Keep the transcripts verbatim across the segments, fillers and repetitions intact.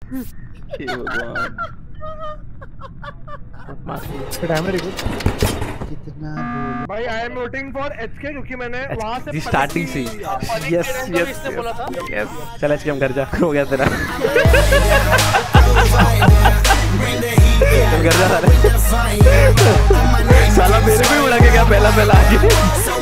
हे भगवान टाइमर कितना भाई I am voting for HK क्योंकि मैंने वहां से स्टार्टिंग से यस यस यस चल एचके हम घर जा हो गया तेरा चल घर जा साला मेरे को ही उड़ा के क्या पहला पहला आके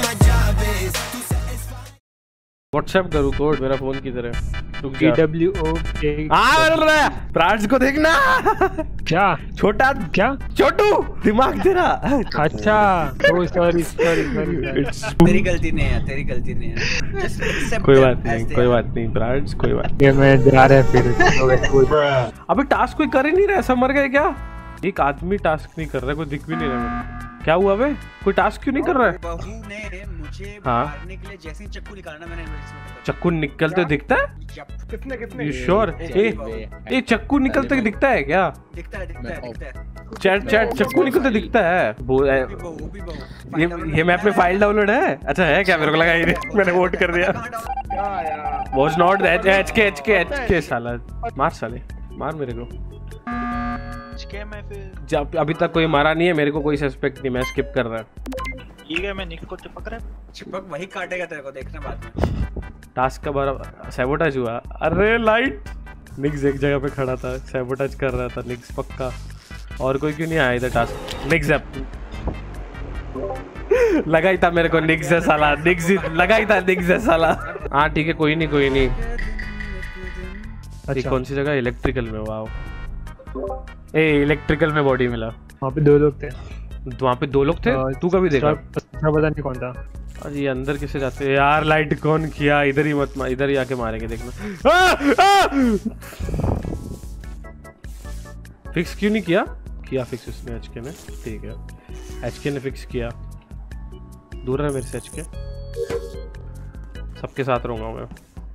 व्हाट्सएप करूँ कोड मेरा फोन किधर है टी डब्ल्यू ओ के आ प्रार्ट्स को देखना क्या छोटा क्या छोटू दिमाग तेरा अच्छा ओ सॉरी सॉरी सॉरी तेरी गलती नहीं है तेरी गलती नहीं है कोई बात नहीं कोई बात नहीं प्रार्ट्स कोई बात ये मैं जा रहा है फिर अबे टास्क कोई कर ही नहीं रहा ऐसा मर गए क्या एक आदमी टास्क नहीं कर रहा कोई दिख भी नहीं रहा क्या हुआ बे कोई टास्क क्यों नहीं कर रहा है बहू ने मुझे हाँ? मारने के लिए जैसे ही चक्कू निकालना मैंने चक्कू निकलते दिखता है कितने कितने यू श्योर ए ए चक्कू निकलते दिखता है क्या दिखता है दिखता है दिखता है चैट चैट चक्कू निकलते दिखता है वो बहू भी बहू ये ये मैप में फाइल डाउनलोड है अच्छा है क्या मेरे को लगा ये मैंने वोट कर दिया क्या यार was not that HK HK HK साला मार साले मार मेरे को मैं फिर जब अभी तक कोई मारा नहीं है मेरे को कोई सस्पेक्ट नहीं मैं स्किप कर रहा है ठीक है मैं निक को चिपक रहा है चिपक वही काटेगा तेरे को देखना बाद में टास्क का बार सैबोटाज हुआ अरे लाइट निक्स एक जगह पे खड़ा था सैबोटाज कर रहा था निक्स पक्का और कोई क्यों नहीं आया इधर टास्क निक्स लगा ही था मेरे को निक्स है साला निक्स लगा ही था निक्स है साला हाँ ठीक है कोई नहीं कोई नहीं अच्छा। कौन सी जगह इलेक्ट्रिकल में वाओ ए इलेक्ट्रिकल में बॉडी मिला वहाँ पे दो लोग थे वहाँ पे दो लोग थे तू कभी देखा पता नहीं कौन था अरे ये अंदर कैसे जाते हैं यार लाइट कौन किया इधर ही मत इधर ही आके मारेंगे देखना आ, आ! फिक्स क्यों नहीं किया किया फिक्स उसने एचके ने ठीक है एचके ने फिक्स किया दूर रहा मेरे से एचके सबके साथ रहूंगा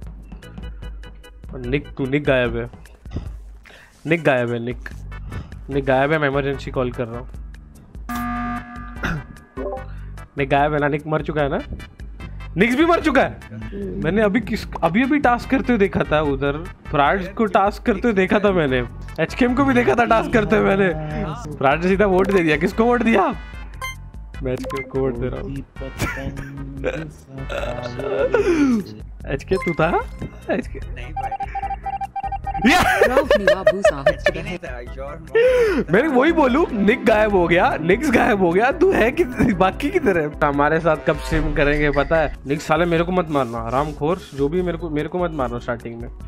मैं निक तू निक गायब है निक गायब है निक निक गायब है मैं इमरजेंसी कॉल कर रहा हूँ निक गायब है ना निक मर चुका है ना निक्स भी मर चुका है मैंने अभी किस अभी अभी टास्क करते हुए देखा था उधर फ्राड्स को टास्क करते हुए देखा था मैंने एचकेएम को भी देखा था टास्क करते हुए मैंने फ्राड ने सीधा वोट दे दिया किसको वोट दिया मैं एचकेएम को वोट दे रहा हूँ एचके तू था एचके नहीं भाई मैंने वही बोलूं निक गायब हो गया निक्स गायब हो गया तू है कि बाकी की तरह हमारे साथ कब स्ट्रीम करेंगे पता है निक्स साले मेरे को मत मारना हरामखोर जो भी मेरे को मेरे को मत मारना स्टार्टिंग में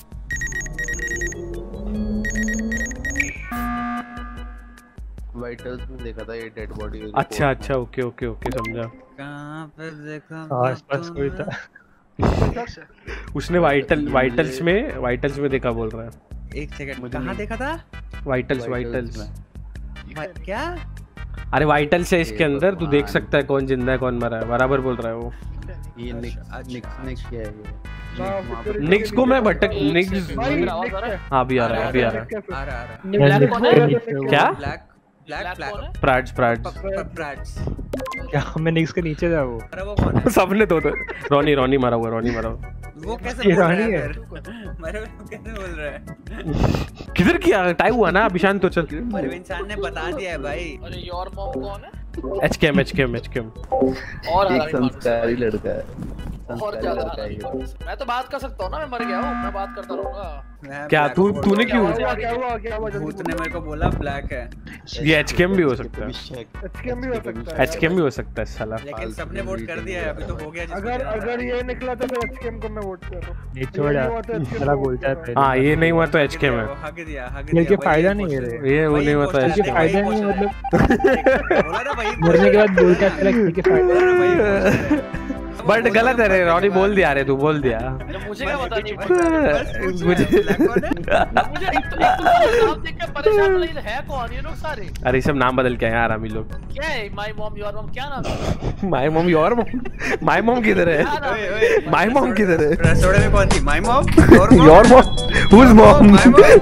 वाइटल्स में देखा था ये डेड बॉडी अच्छा अच्छा ओके ओके ओके समझा कहां पे देखा आसपास कोई था उसने वाइटल वाइटल्स में वाइटल्स में देखा बोल रहा है एक सेकंड कहां देखा था वाइटल्स वाइटल्स क्या अरे वाइटल्स है इसके अंदर तू देख सकता है कौन जिंदा है कौन मरा है बराबर बोल रहा है वो ये निक्स ने किया है ये निक्स को मैं भटक निक्स हाँ अभी आ रहा है अभी आ रहा है आ रहा आ रहा क्या ब्लैक ब्लैक ब्लैक प्राड्स प्राड्स प्राड्स क्या मैं निक्स के नीचे था वो अरे वो कौन है सबने तो रॉनी रॉनी मारा हुआ रॉनी मारा हुआ वो कैसे बोल रहा है मेरे को कैसे बोल रहा है किधर किया टाइम हुआ ना अभिशान तो चल पर इंसान ने बता दिया है भाई अरे योर मॉम कौन है एचकेएम एचकेएम एचकेएम और एक संस्कारी लड़का है और क्या मैं तो बात कर सकता हूँ ना मैं मर गया हूँ मैं बात करता रहूंगा क्या तू तूने क्यों क्या हुआ क्या हुआ भूत ने मेरे को बोला ब्लैक है ये एचकेएम भी हो सकता है एचकेएम भी हो सकता है एचकेएम भी हो सकता है साला लेकिन सबने वोट कर दिया है अभी तो हो गया अगर अगर ये निकला तो फिर एचकेएम को मैं वोट कर दूं ये छोड़ा साला बोलता है हां ये नहीं हुआ तो एचकेएम है हक दिया हक दिया ये फायदा नहीं है रे ये वो नहीं हुआ तो इसके फायदा नहीं मतलब बोला ना भाई मरने के बाद बोलता है कि के फायदा बट गलत है रे रॉनी बोल दिया रे तू बोल दिया मुझे क्या पता नहीं मुझे मुझे एक तो नाम देख के परेशान नहीं है कौन ये लोग सारे अरे सब नाम बदल के हैं यार हम ही लोग क्या है माय मॉम योर मॉम क्या नाम है my mom your mom my mom किधर है माय मॉम किधर है रसोड़े में कौन थी my mom your mom whose mom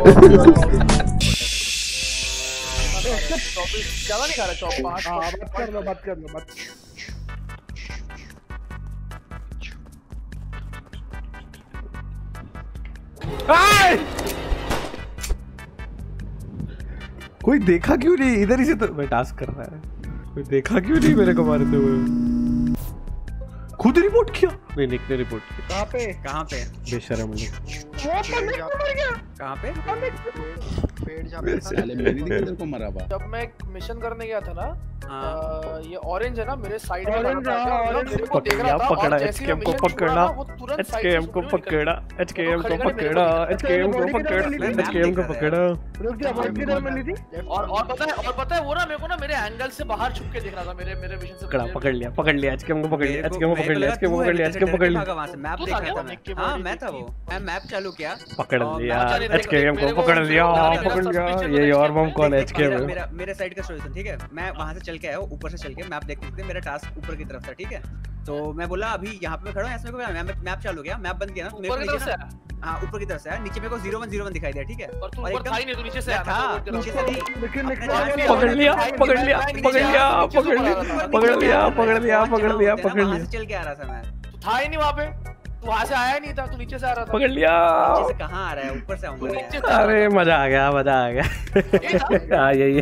ज्यादा नहीं खा रहा चॉप पांच हां बात कर लो बात कर लो बात कोई देखा क्यों नहीं? इधर ही से तो मैं टास्क कर रहा है, कोई देखा क्यों नहीं मेरे को मारते हुए? खुद रिपोर्ट किया? नहीं निक ने रिपोर्ट किया। कहाँ पे? कहाँ पे? बेशरम लोग। वो तो निक मर गया। कहाँ पे? पेड़ जहाँ पे था। साले मेरी दिक्कत तेरे को मरा हुआ। जब मैं मिशन करने गया था ना, हाँ। अ, ये ऑरेंज है ना मेरे साइड में Orange, लगा था, हाँ, मतलब orange। मेरे को देख रहा था पकड़ा और जैसे ही एचकेएम को mission शुरू पकड़ा हुआ ना, वो तुरंत side से एचकेएम को शुरू ही कर पकड़ा एचकेएम को खड़े खड़े पकड़ा एचकेएम को पकड़ा एचकेएम को पकड़ा। रुक जा, बहुत की दर मिली थी। और और पता है और पता है वो ना मेरे को ना मेरे एंगल से बाहर छुप के देख रहा था, मेरे मेरे विजन से पकड़ा पकड़ लिया पकड़ लिया एचकेएम को पकड़ लिया मेरे को- एचकेएम को मेरे पकड़ को लिया लगा एचकेएम को तू पकड़ है, लिया मैं एचकेएम को पकड़ लिया वहाँ से मैप तू देख था रहा क्या? था निक की मैं। हाँ body मैं दिखी था वो, थी। मैं मैप चालू किया। पकड़ और लिया मैं- मेरे- एचकेएम को मेरे को- पकड़ लिया मेरे को- पकड़ लिया। मेरा ये और suspicion मम कौन है देख, एचकेएम मेरा है? मेरा मेरे साइड का स्टोरी सुन, ठीक है? मैं वहां से चल के आया हूँ, ऊपर से चल के मैप देख सकते मेरा टास्क ऊपर की तरफ था, ठीक है? तो मैं बोला अभी यहाँ पे मैं खड़ा हूँ, ऐसे में मैं मैप चालू किया, मैप बंद किया ना, मेरे ऊपर को की तरफ नीचे से ना- हाँ ऊपर की तरफ से आया, नीचे मेरे को जीरो वन जीरो वन दिखाई दिया, ठीक है? और तू और ऊपर एकदम- था ही नहीं, तू नीचे से आया था, था, नीचे से नहीं। लेकिन निक अपने ने जान बोला- से- पकड़ लिया पकड़ लिया पकड़ लिया पकड़ लिया पकड़ लिया पकड़ लिया पकड़ लिया पकड़ वहां लिया से चल के आ रहा था मैं। तू था ही नहीं वहाँ पे, तू वहाँ से आया नहीं था, तू नीचे से आ रहा था। पकड़ लिया। नीचे से कहाँ आ रहा है? ऊपर से तू आऊंगा नीचे यार। से आ रहा अरे मजा आ गया मजा आ गया। ये था? हाँ यही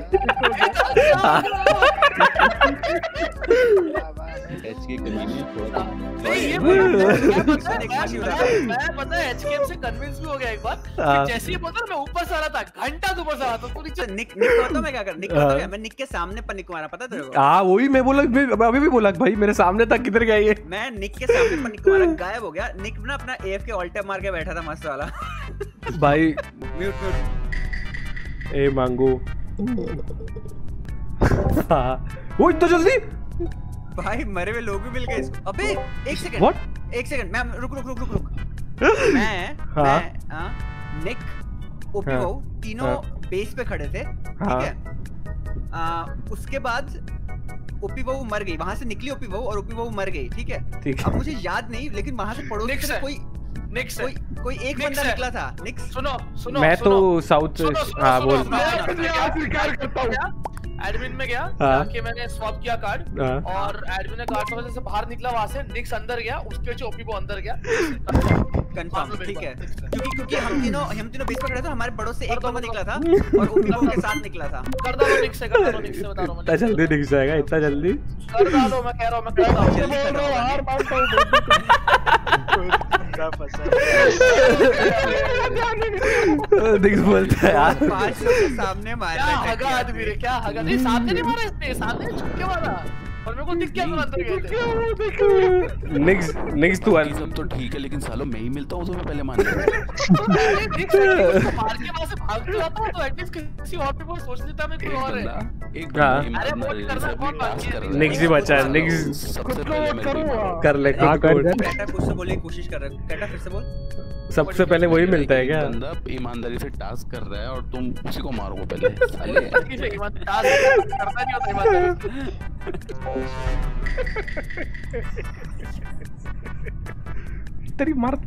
एचके कमीने थोड़ा नहीं ये मैं- मैं मैं- पता है मैं- मैं मैं पता है एचकेएम से कन्विंस भी हो गया एक बार हाँ। कि जैसे ही बोलता ना मैं ऊपर से आ रहा था, घंटा से ऊपर से आ रहा था, तू नीचे निक निक को बताऊं मैं क्या कर? निक को बताऊं क्या? मैं निक के सामने पर निक मारा, पता है तेरे को? हाँ वही मैं बोला मैं अभी भी बोला भाई मेरे सामने तक किधर गया ये? मैं निक के सामने पर निक को मारा, गायब हो गया। निक ना अपना एफ के ऑल टैप मार के बैठा था मस्त वाला। भाई म्यूट म्यूट। ए मांगो। हाँ वो इतना जल्दी? भाई मरे हुए लोग भी मिल गए इसको। अबे एक सेकंड What? एक सेकंड मैं रुक रुक रुक रुक रुक मैं हाँ। मैं हाँ, निक ओपी हाँ। वो तीनों हाँ। बेस पे खड़े थे, हाँ। ठीक है? आ, उसके बाद ओपी बहू मर गई, वहां से निकली ओपी बहू और ओपी बहू मर गई, ठीक है? ठीक अब है मुझे याद नहीं, लेकिन वहां से पड़ोस निक से से। कोई निक से कोई कोई एक निक बंदा से। निकला था। निक सुनो सुनो मैं सुनो, तो साउथ सुनो, सुनो, हाँ सुनो, बोल सुनो, मैं सुनो, अपने आप स्वीकार करता हूँ। एडमिन में गया, हाँ। जाके मैंने स्वैप किया कार्ड हाँ। और एडमिन ने कार्ड समझ से बाहर निकला, वहां से निक्स अंदर गया, उसके पीछे ओपी वो अंदर गया। कंफर्म, ठीक है? क्योंकि क्योंकि हम तीनों हम तीनों बेस पे खड़े थे, हमारे पड़ोस से एक बंदा निकला था और ओपी बहू के साथ निकला था। कर डालो निक्स से, कर डालो निक्स से, बता रहा हूं इतना मैं। जल्दी दिख जाएगा इतना जल्दी? कर डालो, मैं कह रहा हूं, मैं कर रहा हूं। जल्दी कर रहा हूँ हार निक। मानता हूँ। दिख बोलता है यार। पांच लोग के सामने मार क्या रहा है हगा आदमी रे, क्या हगा? नहीं सामने नहीं मारा इसने, सामने छुप के मारा और मेरे को दिख गया तुम अंदर गए थे। निक्स निक्स तू बाकी सब तो ठीक है, लेकिन सालों मैं ही मिलता हूँ तुम्हें पहले मान लिया। अरे निक्स उसको मार के वहां से भाग के आता हूं तो एटलीस्ट किसी और पे वो सोच लेता मैं कोई एक और है। बंदा एक हाँ। बंदा अरे ईमानदारी वोट करना से कौन अपनी टास्क बाकी है? कर रहा है। निक्स ही बचा है, निक्स। सबसे पहले मेरे को ही मारा। कर ले हाँ, कर दे। कैटा कुछ से बोलने की कोशिश कर रहा है। कैटा फिर से बोल। सबसे पहले वही मिलता है एक क्या? बंदा ईमानदारी से टास्क कर रहा है और तुम उसी को मारोगे पहले साले। ठीक है, ईमान टास्क करता नहीं होता ईमानदारी तेरी मार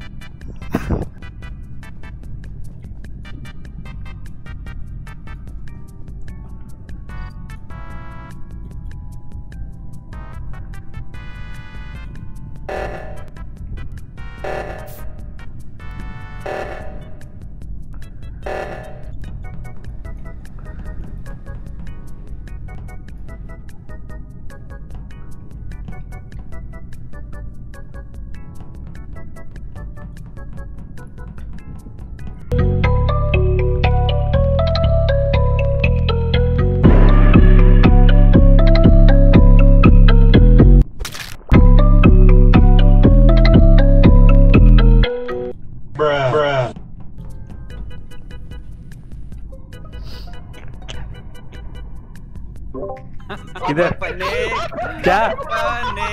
किधर पने क्या पने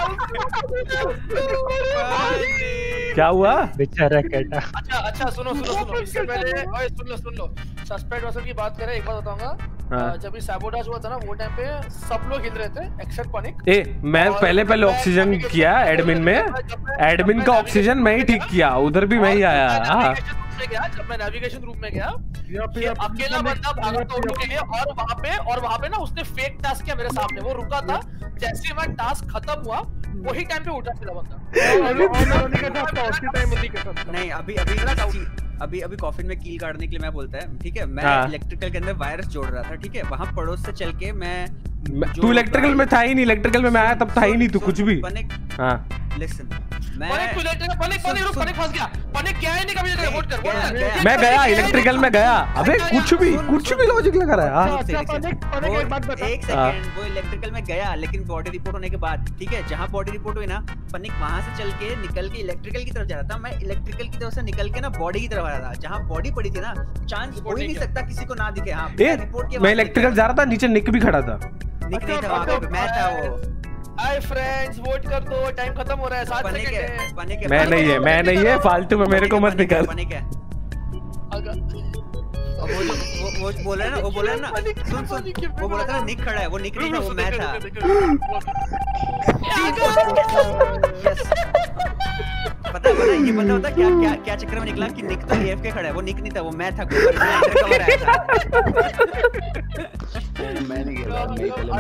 पने क्या हुआ? बेचारा कैटा। अच्छा अच्छा सुनो सुनो सुनो इससे पहले ओए सुन लो सुन लो सस्पेक्ट वर्सन की बात करें, एक बात बताऊंगा। हाँ। अ, जब ये सैबोटाज हुआ था ना वो टाइम पे सब लोग हिल रहे थे एक्सेप्ट पनिक। ए मैं पहले पहले ऑक्सीजन किया एडमिन में, एडमिन का ऑक्सीजन मैं ही ठीक किया, उधर भी मैं ही आया। हाँ जब मैं नेविगेशन रूम में गया यप, ये यप, अकेला यप, बंदा भागा यप, तोड़ने यप। के लिए और वहां पे और वहां पे ना उसने फेक टास्क किया मेरे सामने, वो रुका था, जैसे ही मैं टास्क खत्म हुआ वही टाइम पे उठा सीधा बंदा। और और मैं उन्हीं के साथ था, उसी टाइम उन्हीं के साथ था। नहीं अभी अभी अभी अभी कॉफिन में कील काटने के लिए मैं बोलता है, ठीक है, मैं हाँ। इलेक्ट्रिकल के अंदर वायरस जोड़ रहा था, ठीक है, वहाँ पड़ोस से चल के मैं मैं- तू इलेक्ट्रिकल में था ही नहीं, इलेक्ट्रिकल में मैं आया तब था ही नहीं तू कुछ भी। पनिक हाँ लिसन, मैं पनिक तू इलेक्ट्रिकल पनिक पनिक रुक पनिक फंस गया। पनिक क्या है नहीं कभी जगह वोट कर वोट कर। गया, मैं गया इलेक्ट्रिकल में गया। अबे कुछ भी कुछ भी लॉजिक लगा रहा है। हाँ अच्छा पनिक पनिक एक बात बता। एक सेकंड, वो इलेक्ट्रिकल में गया लेकिन बॉडी रिपोर्ट होने के बाद, ठीक है, जहाँ बॉडी रिपोर्ट हुई ना, पनिक वहां से चल के निकल के इलेक्ट्रिकल की तरफ जा रहा था, मैं इलेक्ट्रिकल की तरफ से निकल के ना बॉडी की तरफ आ रहा था, जहाँ बॉडी पड़ी थी ना, चांस हो ही नहीं सकता किसी को ना दिखे। हाँ ए मैं इलेक्ट्रिकल जा रहा था, नीचे निक भी खड़ा था। निक नहीं था वहाँ पे, मैं था वो। हाय फ्रेंड्स वोट कर दो, टाइम खत्म हो रहा है, सात पनिक सेकंड है, है। पनिक है, मैं पनिक नहीं है, मैं नहीं है, फालतू में मेरे को मत निकाल। पनिक है। अगर और वो जो वो वो बोल रहा है ना, वो बोल रहा है ना, सुन सुन, वो बोला था ना निक खड़ा है, वो निक नहीं था, वो मैं था। Yes. पता है, पता है, ये पता होता क्या क्या क्या चक्कर में निकला कि निक तो एएफके खड़ा है, वो निक नहीं था, वो मैं था, गोबर में अंडर कवर आया था। मैं नहीं खेला नहीं पहले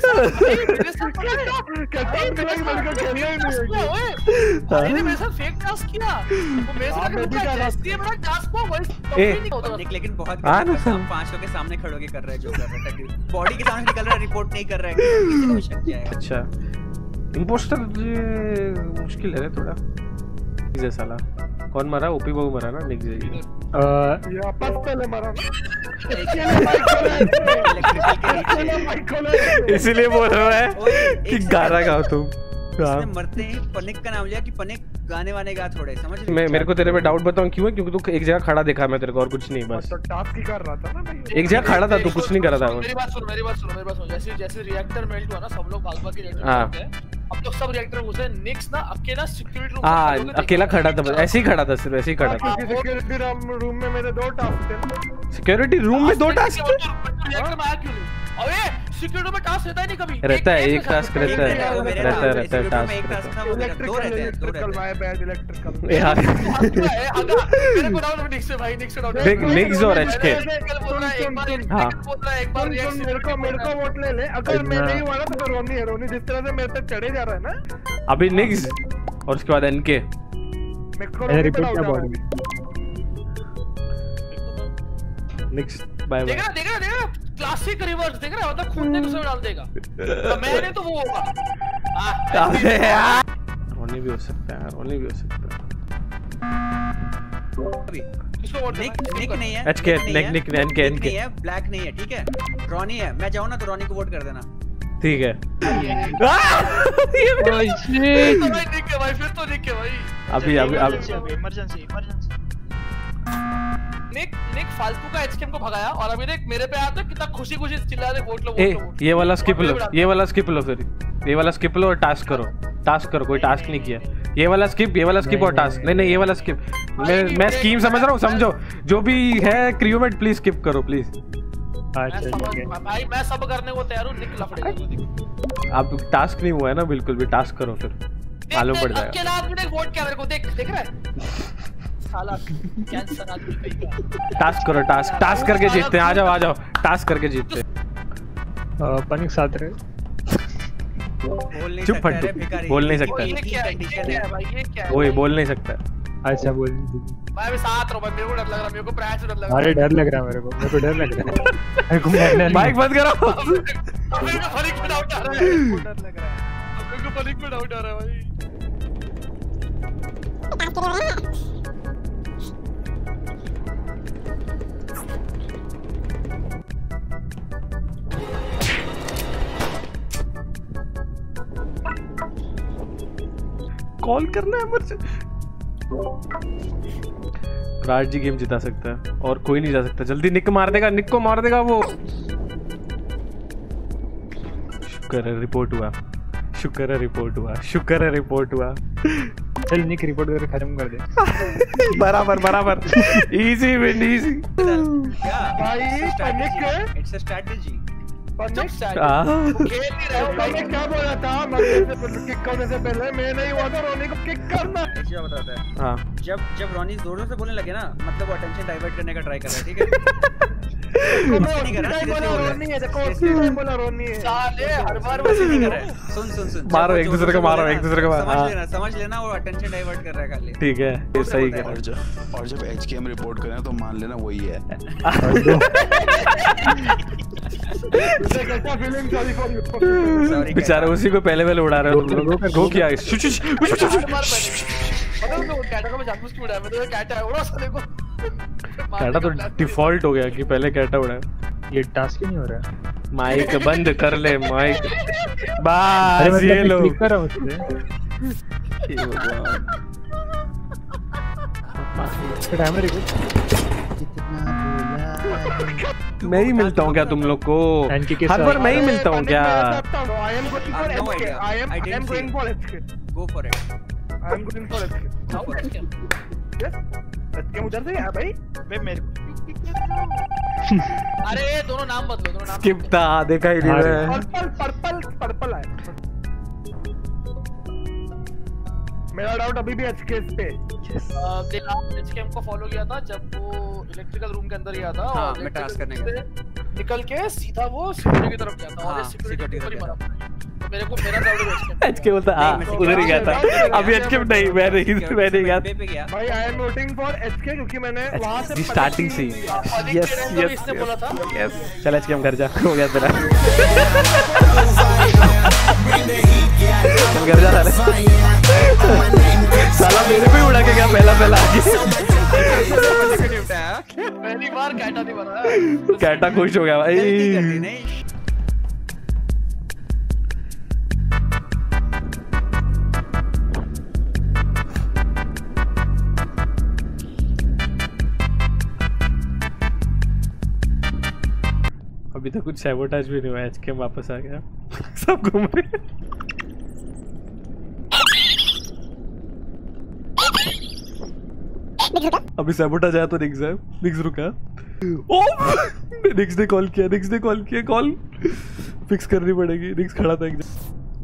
कैप्टन के लिए मेरे को खेलना ही नहीं है। मैंने मेरे साथ फेक टास्क किया, वो मेरे साथ भी टास्क किया, मेरा टास्क को वही ए, नहीं होता। निक लेकिन बहुत हाँ ना, हम पांच लोगों के सामने खड़े होके कर रहा है जो कर रहा है, बॉडी के सामने निकल रहा है, रिपोर्ट नहीं कर रहा है, किसी को भी शक जाएगा। अच्छा इम्पोस्टर मुश्किल है रे थोड़ा। निक साला कौन मरा? ओपी बाबू मरा ना, निक जी। ये आपस पहले मारा ना। इलेक्ट्रिकल के नीचे माइक खोले। इसीलिए बोल रहा है ओए, कि एक गाना गाओ तुम। हाँ। उसने मरते ही पनिक का नाम लिया कि पनिक गाने वाने गा थोड़े, समझ रहे? मैं मेरे को तेरे पे डाउट बताऊं क्यों है, क्योंकि तू एक जगह खड़ा देखा मैं तेरे को, और कुछ नहीं बस। तो टास्क ही कर रहा था ना भाई। एक जगह खड़ा था तू, कुछ नहीं कर रहा था वो। मेरी बात सुनो, मेरी बात सुनो, मेरी बात सुनो। जैसे जैसे रिएक्टर मेल्ट हुआ ना, सब लोग भाग भाग के रिएक्टर हाँ। में गए। अब तो सब रिएक्टर घुसे, निक्स ना अकेला सिक्योरिटी रूम हाँ अकेला खड़ा था, बस ऐसे ही खड़ा था, सिर्फ ऐसे ही खड़ा था। क्योंकि सिक्योरिटी रूम में मेरे दो टास्क थे। सिक्योरिटी रूम में दो टास्क रिएक्टर में आया क्यों नहीं? अबे सिक्योरिटी में टास्क रहता ही नहीं कभी। रहता है, एक टास्क रहता है, एक रहता है, वो मेरे रहता है, था, रहता है इसी टास्क में एक टास्क था, वो मेरा दो इलेक्ट्रिकल रहते हैं, दो इलेक्ट्रिकल रहते हैं। My bad electrical. यार मेरे को डाउट निक्स से भाई, निक्स से डाउट है। देख निक्स और एचके। कल बोल रहा है एक बार एक हाँ। बोल रहा है एक बार सुन सुन रिएक्शन मेरे को मेरे को वोट ले ले। अगर मैं नहीं हुआ ना तो फिर रोनी है। रोनी जिस तरह से मेरे तक चढ़े जा रहा है ना, अभी निक्स और उसके बाद एनके। मेरे को रोनी पे डाउट आ निक्स बाय देख बाय। रहा देख रहा देख रहा क्लासिक रिवर्स देख रहा, मतलब खुद ने दूसरे में डाल देगा। तो मैंने तो वो होगा। हाँ, अबे यार रोनी भी हो सकता है, रोनी भी हो सकता है। अभी किसको वोट निक देना? निक नहीं है, एचके, नहीं निक है, निक एनके निक एनके। नहीं है, ब्लैक नहीं है, ठीक है, रॉनी है। मैं जाऊँ ना तो रॉनी को वोट कर देना। ठीक है। तो भाई निक है भाई, फिर तो निक है भाई। अभी अभी अभी इमरजेंसी इमरजेंसी निक निक फालतू का एचकेएम को भगाया, और अभी देख मेरे पे आया तो कितना खुशी खुशी चिल्ला रहे वोट लो ए वोट लो वोट लो। ये वाला स्किप लो, और ये वाला स्किप लो, फिर ये वाला स्किप लो और टास्क करो। टास्क करो, कोई टास्क नहीं किया। ये वाला स्किप, ये वाला स्किप और टास्क। नहीं नहीं ये वाला स्किप। मैं मैं स्कीम समझ रहा हूँ, समझो। जो भी है क्रियोमेट प्लीज स्किप करो प्लीज। मैं समझ भाई, मैं सब करने को तैयार हूँ। निक लफड़ेगा। अब टास्क नहीं हुआ है ना बिल्कुल भी, टास्क करो फिर मालूम पड़ जाएगा। अकेला आदमी ने वोट किया मेरे को, देख देख रहा है साला कैंसर आदमी कहीं का। टास्क करो, टास्क टास्क करके जीतते हैं। आ जाओ आ जाओ, टास्क करके जीतते हैं। पनिक साथ रहे। बोल नहीं चुप सकता फट, है रे भिखारी। बोल नहीं सकता। ये क्या है, ये क्या है भाई, ये क्या है वही बोल नहीं सकता। अच्छा बोल। भाई मैं साथ रहो भाई, मेरे को डर लग रहा है, मेरे को प्रायर से डर लग रहा है। अरे डर लग रहा है मेरे को, मेरे को डर लग रहा है। मेरे को मरना नहीं। माइक बंद करो। अब मेरे को फरीक में डाउट आ रहा है, डर लग रहा है। अब मेरे को फरीक में डाउट आ रहा है भाई। कॉल करना है मुझे। राज जी गेम जिता सकता है और कोई नहीं जा सकता। जल्दी निक मार देगा, निक को मार देगा वो। शुक्र है रिपोर्ट हुआ, शुक्र है रिपोर्ट हुआ, शुक्र है रिपोर्ट हुआ। चल निक रिपोर्ट करके खत्म कर दे। बराबर बराबर। Easy win easy. क्या भाई panic it's a strategy. Panic हाँ खेल नहीं रहे हो भाई। मैंने क्या बोला था मरने से पहले, किक करने से पहले मैं नहीं हुआ तो रोनी को किक करना। एक चीज़ बताता है, हाँ जब जब रॉनी जोरों से बोलने लगे ना, मतलब वो अटेंशन डाइवर्ट करने का ट्राई कर रहा है, ठीक है। नहीं कर रहा, बोला रोनी है, देखो उसी टाइम बोला रोनी है। साले हर बार वैसे वैसे नहीं नहीं कर कर रहा है। सुन सुन सुन मारो, जब एक वो दूसरे जोर को से मारो, बोले एक ना, दूसरे को मारो, समझ हाँ। लेना समझ लेना वो अटेंशन डाइवर्ट कर रहा है खाली। ठीक है, ये सही कह रहा और है। जब और जब एच के एम रिपोर्ट करें तो मान लेना वही है। कैसा feeling, sorry for you. Sorry, बेचारा उसी को पहले पहले उड़ा रहे हो। गो किया शुश शुश हर बार पता है तो कैटा को मैं जानबूझ के उड़ाया, मैं तो कैटा है उड़ा साले को। कैटा तो डिफॉल्ट हो गया कि पहले कैटा उड़ाया। ये टास्क ही नहीं हो रहा है। माइक बंद कर ले माइक। अरे बस मतलब ये मैं लो। क्लिक कर रहा हूँ उसपे। हे भगवान। टाइमर मैं ही मिलता हूँ क्या तुम लोग को? एनके के हर साथ। बार मैं ही मिलता हूँ क्या? I am going for No H K. idea. I am I I didn't am going see. for H K. Go for it. I am going for H K. Go for it. Yes. H K उधर से है भाई। बे मेरे को। अरे दोनों नाम बदलो, दोनों नाम स्किप था, देखा ही नहीं अरे। मैं। पर्पल पर्पल पर्पल है। मेरा डाउट अभी भी H K पे। एचकेएम को फॉलो किया था जब वो इलेक्ट्रिकल रूम के अंदर गया था। हाँ, और मैं task करने से निकल के सीधा वो सिक्योरिटी की तरफ गया था और हाँ, ये सिक्योरिटी security ऊपर ही की मरा। तो मेरे को मेरा डाउट है एचकेएम। एचके बोलता हाँ नहीं, मैं उधर ही गया था। अभी एचके नहीं, मैं नहीं मैं नहीं गया। पे पे गया। भाई I am voting for H K क्योंकि मैंने वहां से स्टार्टिंग से अधिक यस चेहरे को भी यस इसने बोला था। यस। चल एचके हम घर जा, हो गया तेरा। चल घर जा साले। साला मेरे पे उड़ा के गया पहला पहला आके। पहली बार कैटा नहीं बना। कैटा खुश हो गया गलती कर दी भाई। नहीं। अभी तो कुछ सैबोटाज भी नहीं हुआ, एचके वापस आ गया। सब घूम रहे हैं। अभी सैबोटाज आया तो निक्स है, निक्स रुका। ओ निक्स ने कॉल किया, निक्स ने कॉल किया, कॉल फिक्स करनी पड़ेगी। निक्स खड़ा था एकदम।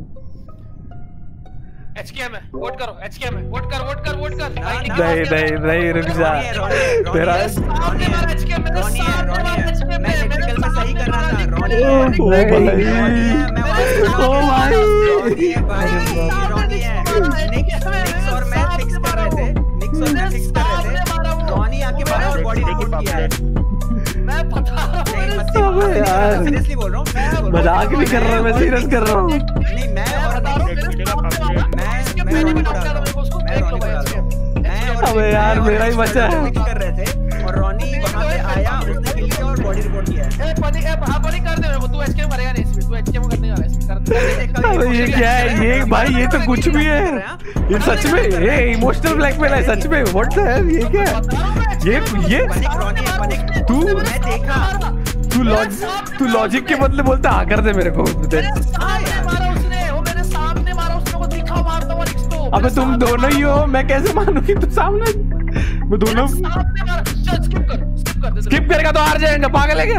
एचकेएम है, वोट करो। एचकेएम है, वोट कर वोट कर वोट कर। नहीं नहीं नहीं रुक जा तेरा। रोनी है, रोनी है, रोनी है। मैं इलेक्ट्रिकल में सही कर रहा था। रोनी है, ओ भाई, रोनी है, मैं ओ भाई। रोनी है भाई, रोनी है। निक्स निक्स और मैं फिक्स कर रहे थे। निक्स और मैं फिक्स कर रहे थे। रोनी आके बाहर बॉडी रिपोर्ट किया है। मैं बता रहा हूं। नहीं मस्ती अबे यार। सीरियसली बोल रहा हूँ। मैं बोल रहा हूँ। मजाक नहीं कर रहा, मैं सीरियस कर रहा हूँ। नहीं मैं और बता रहा हूं, मेरे सामने वाला- मैं इसके मैं पहले भी रोनी डाउट बता कर रहा रहा हूं, हूँ। उसको मैं देख लो रोनी भाई। बता रहा हूँ। मैं और- अबे यार, मैं और मेरा ही निक्स बचा है। फिक्स कर रहे थे और रोनी वहाँ पे आया, उसने किल किया और बॉडी रिपोर्ट किया है। ए पनी ए हाँ पनी कर दे मेरे को। तू एचकेएम करेगा नहीं इसमें। तू एचकेएम करने जा रहा है इसमें। कर दे। अबे ये क्या है ये भाई? ये तो कुछ भी है। ये सच में ये इमोशनल ब्लैकमेल है सच में। व्हाट द हेल, ये क्या है? ये ये पनिक रोनी है, पनिक। तू मैं देखा। तू लॉजिक तू लॉजिक के बदले बोलता हाँ कर दे मेरे को। मेरे सामने मारा उसने। वो मेरे सामने मारा उसने। वो दिखा मारता हुआ निक्स को। अबे तुम दोनों ही हो, मैं कैसे मानूं कि तू सामने? मैं दोनों मेरे सामने मारा। चल स्किप कर। स्किप कर दे। स्किप करेगा तो हार जाएगा, पागल है क्या?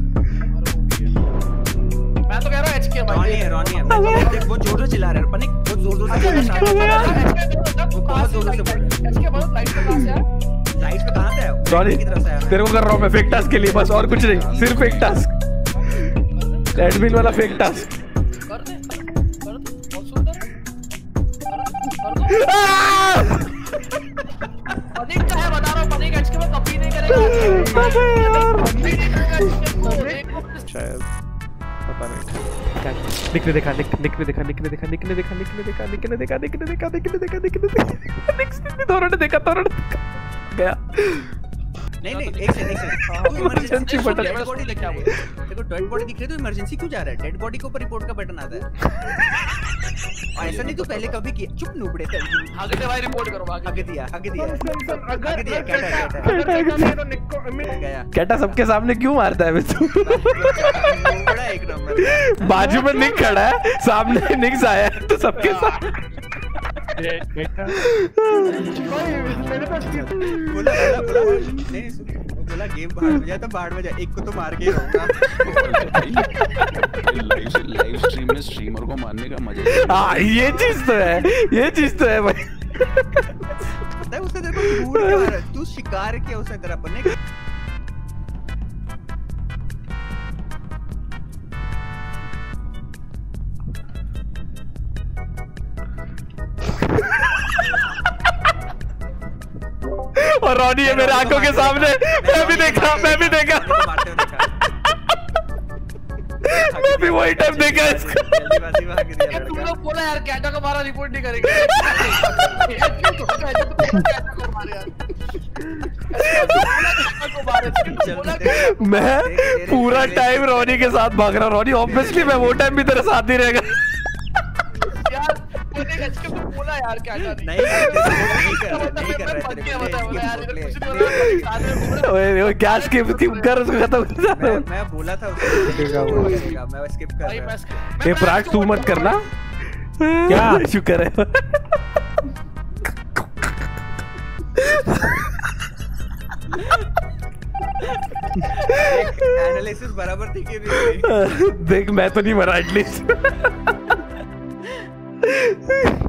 मैं तो कह रहा हूं एचकेएम भाई। रोनी है, रोनी है। मैं देख वो जोर से चिल्ला रहे हैं। पनिक वो जोर जोर से बोल रहा है। वो बहुत जोर से बोल रहा है। एचकेएम बहुत लाइट पे कहां से आया? राइट पे कहाँ से आया? सॉरी की तरफ से आया। तेरे को कर रहा हूँ मैं फेक टास्क के लिए, बस और कुछ नहीं, सिर्फ फेक टास्क। एडमिन वाला फेक टास्क। कर दे। कर दे। बहुत सुंदर। कर दे। कर दो। पनिक का है बता रहा हूं। पनिक एचकेएम में कभी नहीं करेगा। कभी नहीं करेगा एचकेएम को। देखो शायद पता नहीं। निक ने देखा, निक निक ने देखा, निक ने देखा, निक ने देखा, निक ने देखा, निक ने देखा, निक ने देखा, निक ने देखा, निक ने देखा, निक ने दोनों ने देखा, दोनों ने देखा गया। नहीं नहीं एक सेकंड एक सेकंड तू इमरजेंसी बटन। डेड बॉडी दिख रहा है। देखो डेड बॉडी दिख रही है तो इमरजेंसी क्यों जा रहा है? डेड बॉडी के ऊपर रिपोर्ट का बटन आता है। और ऐसा नहीं तू पहले कभी किया। चुप नूबड़े कर। आगे से भाई रिपोर्ट करो। आगे आगे दिया, आगे दिया। सुन सुन सुन अगर आगे दिया, अगर कैटा, कैटा। अगर कैटा नहीं तो निक को मैं गया। कैटा सबके सामने क्यों मारता है बे तू? बड़ा एक नंबर। बाजू में निक खड़ा है, सामने निक्स आया है तो सबके सामने। भाई मेरे पास बोला बोला बोला नहीं सुन, वो बोला गेम बाहर में जाए तो बाहर में जाए, एक को तो मार के ही रहूंगा। लाइव लाइव स्ट्रीम में स्ट्रीमर को मारने का मजा है। हाँ ये चीज तो है, ये चीज तो है भाई। पता है उसने तेरे को ढूंढ के मारा। तू शिकार किया उसने तेरा। पन्ने और रॉनी है मेरे आंखों के सामने। मैं भी देखा, मैं भी देखा, मारते हुए देखा। मैं भी वही टाइम देखा इसका। जल्दीबाजी में भाग गया ये तुम लड़का। लोग बोला यार कैटा को मारा रिपोर्ट नहीं करेंगे। मैं पूरा टाइम रॉनी के साथ भाग रहा। रॉनी ऑब्वियसली मैं वो टाइम भी तेरे साथ ही रहेगा। यार मैंने एचके को बोला यार कैटा नहीं नहीं कर रहा नहीं कर रहा तेरे को। ओए ओए क्या स्किप स्किप कर उसको खत्म कर। मैं मैं बोला था उसको मैं स्किप कर भाई रहा मैं ये प्राट तू मत करना। क्या शुक्र है। एनालिसिस बराबर थी कि नहीं? देख मैं तो नहीं मरा एटलीस्ट।